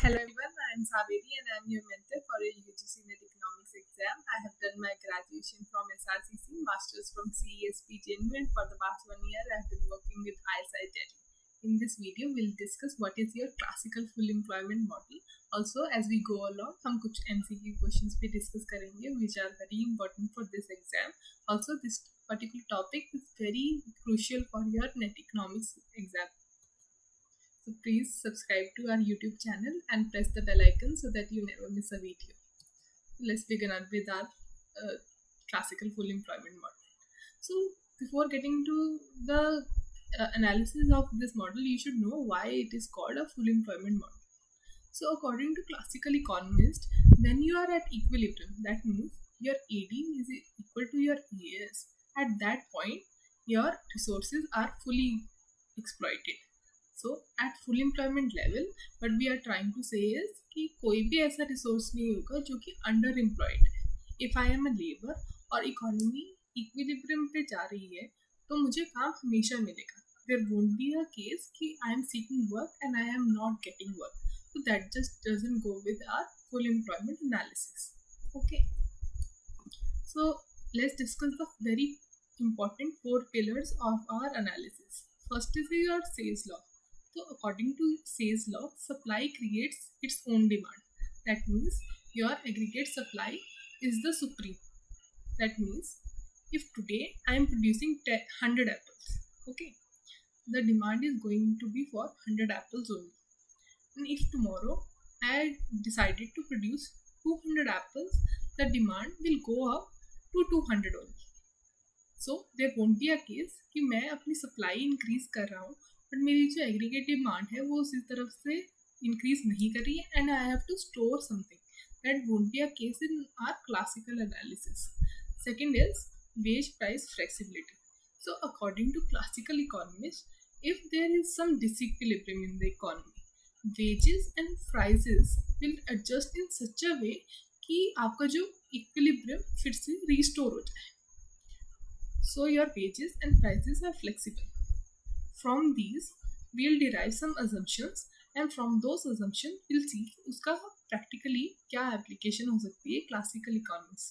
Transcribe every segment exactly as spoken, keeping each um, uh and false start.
Hello everyone, I am Saveri and I am your mentor for a U G C Net Economics exam. I have done my graduation from S R C C, Masters from C E S P J N U, and for the past one year I have been working with I S I Delhi. In this video, we'll discuss what is your classical full employment model. Also, as we go along, हम कुछ M C Q questions भी discuss करेंगे, which are very important for this exam. Also, this particular topic is very crucial for your Net Economics exam. So please subscribe to our YouTube channel and press the bell icon so that you never miss a video. Let's begin with our uh, classical full employment model. So before getting to the uh, analysis of this model, you should know why it is called a full employment model. So according to classical economists, when you are at equilibrium, that means your A D is equal to your E A S. At that point, your resources are fully exploited. So at full employment level, what we are trying to say is कि कोई भी ऐसा resource नहीं होगा जो कि under employed है. If I am a labour और इकोनॉमी इक्विलिब्रियम पे जा रही है तो मुझे काम हमेशा मिलेगा. There won't be a case कि I am seeking work and I am not getting work. So that just doesn't go with our full employment analysis. Okay. So let's discuss the very important four pillars of our analysis. First is your Say's law. So according to Say's law, supply creates its own demand. That means your aggregate supply is the supreme. That means if today I am producing one hundred apples, okay, the demand is going to be for one hundred apples only. And if tomorrow I decided to produce two hundred apples, the demand will go up to two hundred only. So there won't be a case कि मैं अपनी supply increase कर रहा हूँ but मेरी जो aggregate demand है वो उसी तरफ से इंक्रीज नहीं कर रही है and I have to store something. That won't be a case in our classical analysis. Second is wage price flexibility. So according to classical economist, if there is some disequilibrium in the economy, wages and prices will adjust in such a way कि आपका जो equilibrium फिर से restore हो जाए. So your wages and prices are flexible. From these, we'll derive some assumptions and from those assumptions, we'll see उसका practically क्या application हो सकती है classical economics.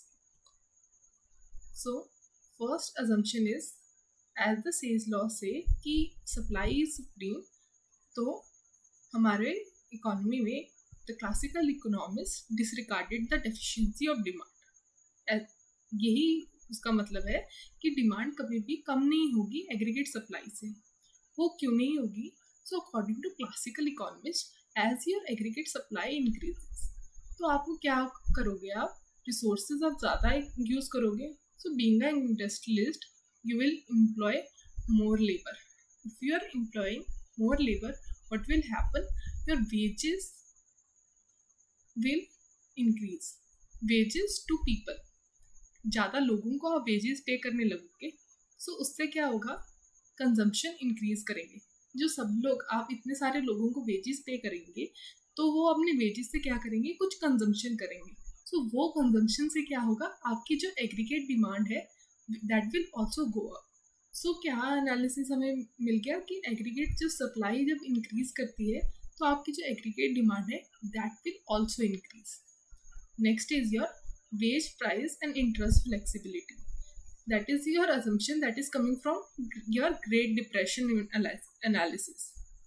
So, first assumption is, as the Say's law say कि supply is supreme, तो हमारे economy में the classical economists disregarded the deficiency of demand. यही उसका मतलब है कि demand कभी भी कम नहीं होगी aggregate supply से. वो क्यों नहीं होगी? So according to classical economist, as your aggregate supply increases, तो आपको क्या करोगे? आप रिसोर्सेज आप ज़्यादा यूज़ करोगे. So being a industrialist, you will employ more labour. If you are employing more labour, what will happen? Your wages will increase. Wages to people, ज़्यादा लोगों को आप वेजेस पे करने लगोगे. सो so, उससे क्या होगा? कंजम्पशन इंक्रीज करेंगे. जो सब लोग, आप इतने सारे लोगों को वेजेस पे करेंगे तो वो अपने वेजेस से क्या करेंगे? कुछ कंजम्पशन करेंगे. सो so, वो कंजम्पशन से क्या होगा? आपकी जो एग्रीगेट डिमांड है that will also go up. So क्या एनालिसिस हमें मिल गया कि एग्रीगेट जो सप्लाई जब इंक्रीज करती है तो आपकी जो एग्रीगेट डिमांड है that will also increase. Next is your wage price and interest flexibility. That is your assumption that is coming from your Great Depression analysis.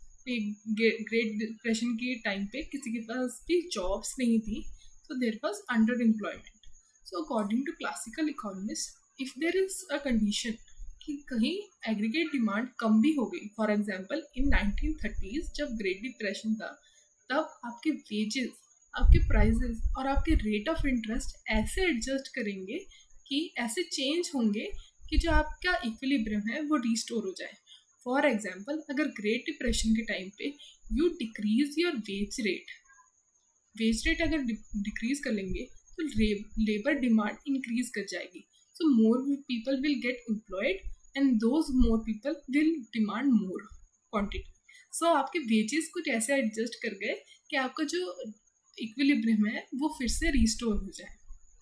Great Depression के time पे किसी के पास भी जॉब्स नहीं थी, so there was underemployment. So according to classical economists, if there is a condition कि कहीं aggregate demand कम भी हो गई, for example in nineteen thirties जब Great Depression था, तब आपके wages, आपके prices और आपके rate of interest ऐसे adjust करेंगे कि ऐसे चेंज होंगे कि जो आपका इक्विलिब्रियम है वो रिस्टोर हो जाए. फॉर एग्जाम्पल, अगर ग्रेट डिप्रेशन के टाइम पे you decrease your wage rate, wage rate अगर डिक्रीज कर लेंगे तो लेबर डिमांड इंक्रीज कर जाएगी. So more people will get employed and those more people will demand more quantity. So आपके वेजेस कुछ ऐसे एडजस्ट कर गए कि आपका जो इक्विलिब्रियम है वो फिर से रिस्टोर हो जाए.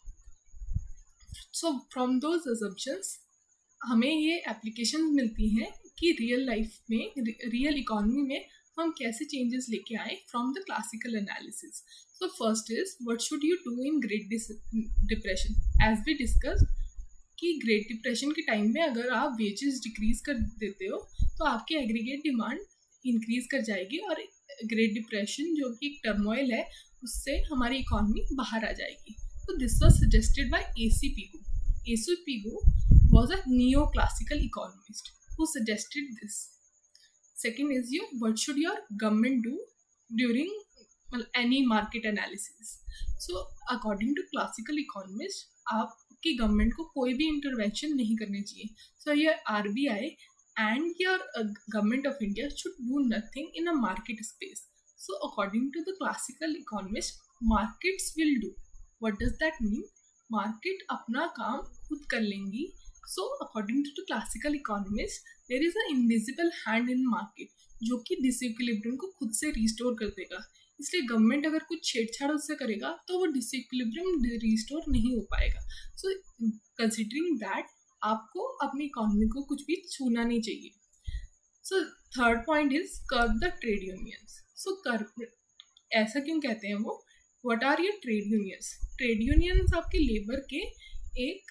सो फ्रॉम दोज अजम्पशंस हमें ये एप्लीकेशन मिलती हैं कि रियल लाइफ में, रियल इकोनॉमी में हम कैसे चेंजेस लेके आए from the classical analysis. So first is what should you do in Great Depression. As we discuss कि ग्रेट डिप्रेशन के टाइम में अगर आप वेजेस डिक्रीज कर देते हो तो आपकी एग्रीगेट डिमांड इंक्रीज कर जाएगी और ग्रेट डिप्रेशन जो कि एक टर्मोइल है उससे हमारी इकोनॉमी बाहर आ जाएगी. तो this was suggested by A C Pigou. A C Pigou was a neoclassical economist who suggested this. Second is your what should your government do during well, any market analysis. So according to classical economists, आपकी government को कोई भी intervention नहीं करनी चाहिए. So your R B I and your uh, government of India should do nothing in a market space. So according to the classical economists, markets will do. What does that mean? Market अपना काम खुद कर लेंगी. So according to the classical economist there is a invisible hand in market जो कि disequilibrium को खुद से रिस्टोर कर देगा. इसलिए गवर्नमेंट अगर कुछ छेड़छाड़ उससे करेगा तो वो डिसइक्विलिब्रियम रिस्टोर नहीं हो पाएगा. सो कंसिडरिंग दैट आपको अपनी इकोनॉमी को कुछ भी छूना नहीं चाहिए. So third point is curb the trade unions. So curb ऐसा क्यों कहते हैं वो? What are your trade unions? Trade unions आपके लेबर के एक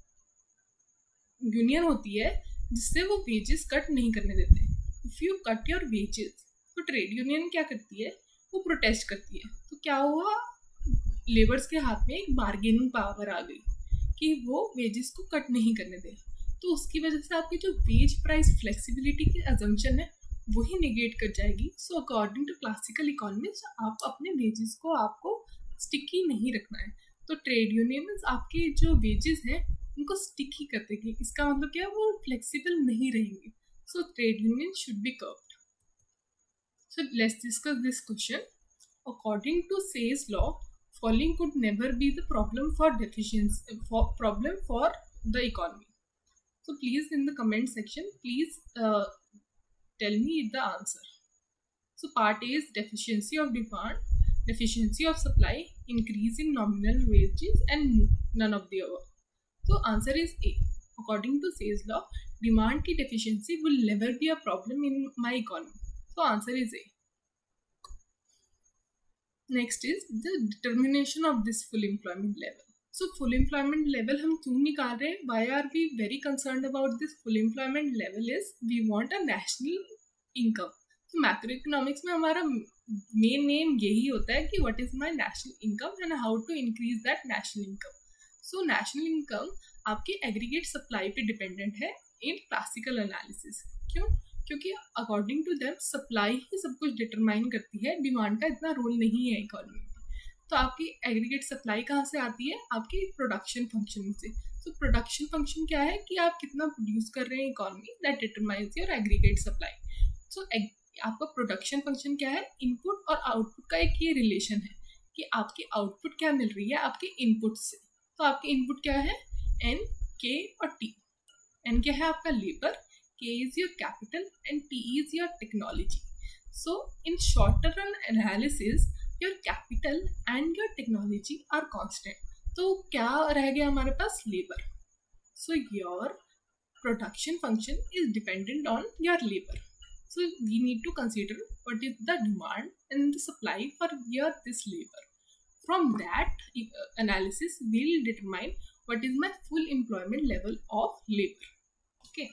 यूनियन होती है जिससे वो वेजेस कट नहीं करने देते. If you cut your wages तो ट्रेड यूनियन क्या करती है? वो प्रोटेस्ट करती है. तो क्या हुआ? लेबर्स के हाथ में एक बार्गेनिंग पावर आ गई कि वो वेजेस को कट नहीं करने दे. तो उसकी वजह से आपकी जो वेज प्राइस फ्लेक्सिबिलिटी की अजम्पशन है वही निगेट कर जाएगी. So according to classical economist आप अपने वेजेस को आपको स्टिकी नहीं रखना है. तो ट्रेड यूनियंस आपके जो वेजेस हैं उनको स्टिकी कर देंगे. इसका मतलब क्या है? वो फ्लेक्सिबल नहीं रहेंगे. So trade union should be curbed. So let's discuss this question. According to Say's law following could never be the problem for deficiency problem for the economy. So please in the comment section please tell me the answer. So part A is deficiency of demand, deficiency of supply, increase in nominal wages and none of the above. So answer is A. According to Say's law, demand की deficiency will never be a problem in my economy. So answer is A. Next is the determination of this full employment level. So full employment level हम क्यों निकाल रहे हैं? Why are we very concerned about this full employment level? Is we want a national income. तो macroeconomics में हमारा main name यही होता है कि what is my national income and how to increase that national income. So national income आपकी aggregate supply पे dependent है इन क्लासिकल एनालिसिस. क्यों? क्योंकि अकॉर्डिंग टू देम सप्लाई ही सब कुछ डिटरमाइन करती है. डिमांड का इतना रोल नहीं है इकोनॉमी में. तो आपकी एग्रीगेट सप्लाई कहाँ से आती है? आपकी प्रोडक्शन फंक्शन से. तो प्रोडक्शन फंक्शन क्या है? कि आप कितना प्रोड्यूस कर रहे हैं economy, that determines your aggregate supply. So आपका प्रोडक्शन फंक्शन क्या है? इनपुट और आउटपुट का एक ये रिलेशन है कि आपकी आउटपुट क्या मिल रही है आपके इनपुट से. तो आपके इनपुट क्या है? एन, के और टी. एन क्या है? आपका labour, K is your capital and T is your technology. So in short run analysis your capital and your technology are constant. तो क्या रह गया हमारे पास? Labour. So your production function is dependent on your labour. So we need to consider what is the demand and the supply for your this labor. From that uh, analysis, we will determine what is my full employment level of labor. Okay.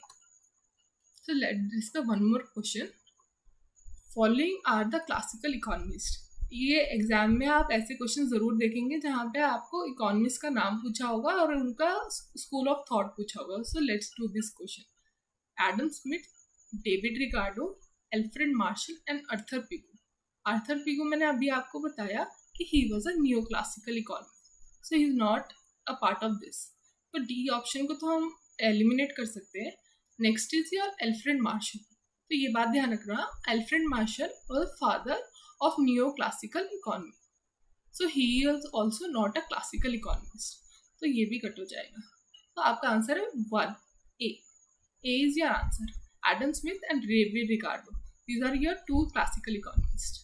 So let's discuss one more question. Following are the classical economists. ये exam में आप ऐसे question जरूर देखेंगे जहाँ पे आपको economist का नाम पूछा होगा और उनका स्कूल ऑफ थॉट पूछा होगा. So let's do this question. Adam Smith, David Ricardo, Alfred Marshall and Arthur Pigou. Arthur Pigou मैंने अभी आपको बताया कि he was a new classical economist. So he is not a part of this. तो D option को तो हम eliminate कर सकते हैं. Next is your Alfred Marshall. तो ये बात ध्यान रखना, Alfred Marshall was father of new classical economy. So he is also not a classical economist. तो ये भी कट हो जाएगा. तो आपका आंसर है one, A. A is your answer. Adam Smith and David Ricardo. These are your two classical economists.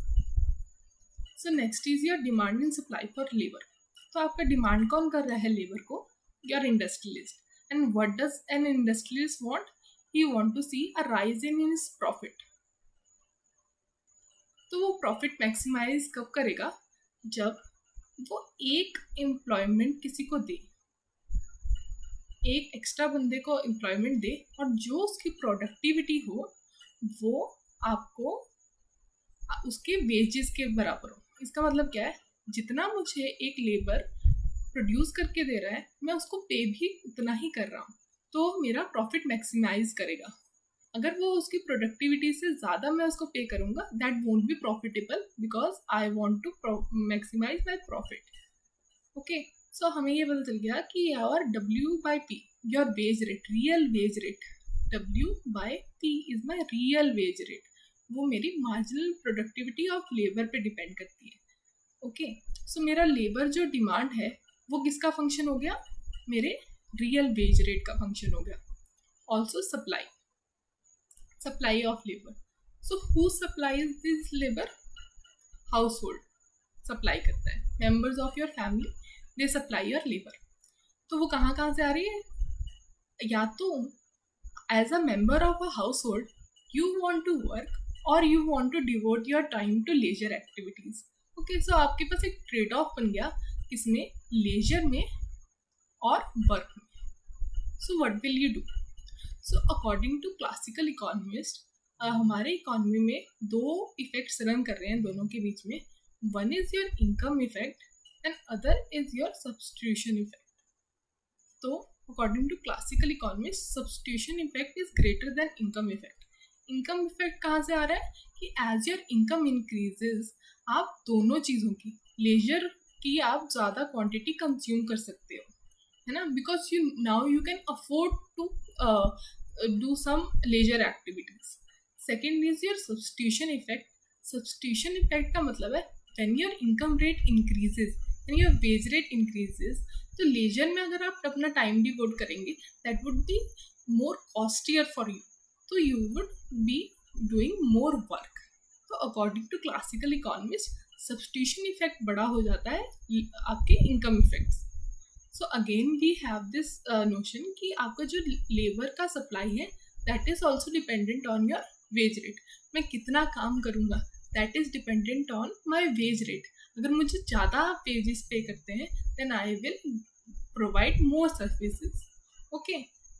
So next is your demand and supply for labor. तो आपका डिमांड कौन कर रहा है लेबर को? Your industrialist. And what does an industrialist want? He want to see a rise in his profit. तो वो profit maximise कब करेगा? जब वो एक एम्प्लॉयमेंट किसी को दे, एक एक्स्ट्रा बंदे को एम्प्लॉयमेंट दे और जो उसकी प्रोडक्टिविटी हो वो आपको उसके वेजेस के बराबर हो। इसका मतलब क्या है? जितना मुझे एक लेबर प्रोड्यूस करके दे रहा है मैं उसको पे भी उतना ही कर रहा हूँ, तो मेरा प्रॉफिट मैक्सिमाइज करेगा। अगर वो उसकी प्रोडक्टिविटी से ज़्यादा मैं उसको पे करूँगा, that won't be profitable because I want to maximise my profit. Okay, so हमें ये पता चल गया कि your W by P, your wage rate, real wage rate, W by P is my real wage rate, वो मेरी marginal productivity of labour पे depend करती है। ओके, सो मेरा लेबर जो डिमांड है वो किसका फंक्शन हो गया? मेरे रियल वेज रेट का फंक्शन हो गया। Also supply, supply of labour. So who supplies this labour? Household supply करता है, members of your family they supply your labour. तो वो कहाँ कहाँ से आ रही है? या तो as a member of a household you want to work और you want to devote your time to leisure activities. Okay, so आपके पास एक ट्रेड ऑफ बन गया, किसमें? लेजर में और वर्क में। So what will you do? So according to classical economist, हमारे इकोनॉमी में दो इफेक्ट्स रन कर रहे हैं दोनों के बीच में। One is your income effect and other is your substitution effect. तो according to classical economist substitution effect is greater than income effect. Income effect कहाँ से आ रहा है? कि एज योर इनकम इंक्रीजेज आप दोनों चीज़ों की, लेजर की आप ज़्यादा क्वांटिटी कंज्यूम कर सकते हो, है ना, because you now you can afford to do some leisure activities. Second is your substitution effect. Substitution effect का मतलब है when your income rate increases and your wage rate increases, तो लेजर में अगर आप अपना टाइम डिवोट करेंगे that would be more costlier for you, तो you would be doing more work. तो according to classical economist substitution effect बड़ा हो जाता है आपके income effects. So again we have this notion कि आपका जो लेबर का सप्लाई है that is also dependent on your wage rate. मैं कितना काम करूँगा that is dependent on my wage rate. अगर मुझे ज़्यादा आप वेजेस पे करते हैं then I will provide more services. Okay,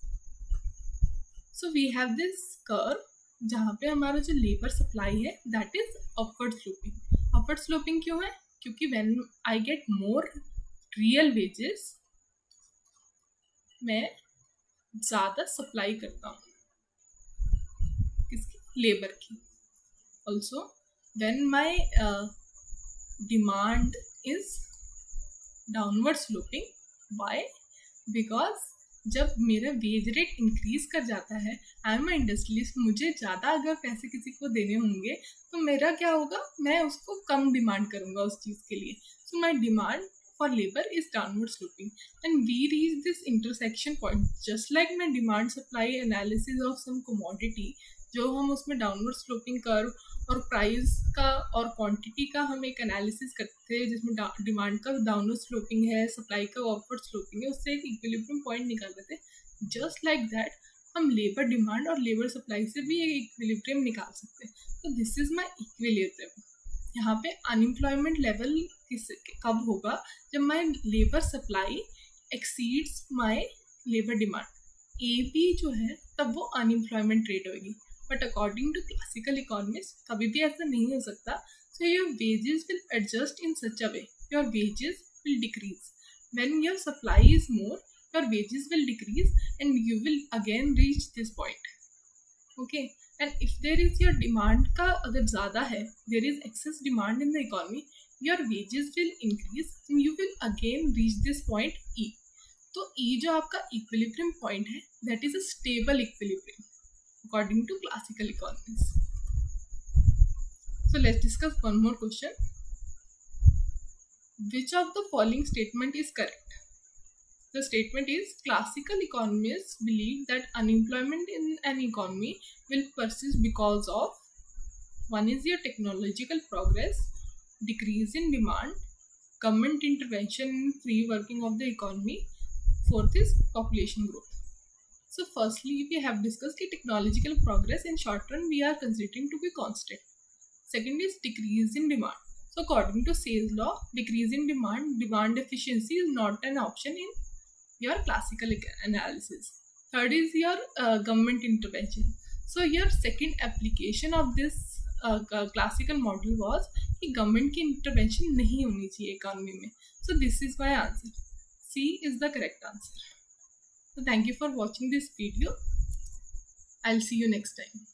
so we have this curve जहाँ पे हमारा जो लेबर सप्लाई है that is upward sloping. Upward sloping क्यों है? क्योंकि when I get more real wages मैं ज़्यादा सप्लाई करता हूँ किसकी? लेबर की। Also when my demand is downward sloping. Why? Because जब मेरा वेज रेट इंक्रीज कर जाता है, आई एम इंडस्ट्रियलिस्ट, मुझे ज़्यादा अगर पैसे किसी को देने होंगे तो मेरा क्या होगा? मैं उसको कम डिमांड करूँगा उस चीज़ के लिए। So my demand for labor is downward sloping and we reach this intersection point just like my demand supply analysis of some commodity, जो हम उसमें डाउनवर्ड स्लोपिंग कर्व और प्राइस का और क्वांटिटी का हम एक एनालिसिस करते हैं जिसमें डिमांड का डाउनवर्ड स्लोपिंग है, सप्लाई का अपवर्ड स्लोपिंग है, उससे एक इक्विलिब्रियम पॉइंट निकाल देते हैं। जस्ट लाइक दैट हम लेबर डिमांड और लेबर सप्लाई से भी एक इक्विलिब्रियम निकाल सकते हैं। तो दिस इज माई इक्विलिब्रियम। यहाँ पे अनएम्प्लॉयमेंट लेवल किस कब होगा? जब my labour supply exceeds my labour demand, A P जो है तब वो अनएम्प्लॉयमेंट रेट होगी। But according to classical economist कभी भी ऐसा नहीं हो सकता। So your wages will adjust in such a way, your wages will decrease when your supply is more, your wages will decrease and you will again reach this point. Okay, and if there is your demand का अगर ज़्यादा है, there is excess demand in the economy, your wages will increase and you will again reach this point E. तो E जो आपका equilibrium point है that is a stable equilibrium according to classical economics. So let's discuss one more question. Which of the following statement is correct? The statement is classical economists believe that unemployment in an economy will persist because of one is your technological progress, decrease in demand, government intervention in free working of the economy, fourth is population growth. So firstly we have discussed that technological progress in short run we are considering to be constant. Second is decrease in demand. So according to Say's law, decrease in demand, demand efficiency is not an option in your classical analysis. Third is your uh, government intervention. So your second application of this uh, classical model was कि government की intervention नहीं होनी चाहिए economy में. So this is my answer. C is the correct answer. So thank you for watching this video. I'll see you next time.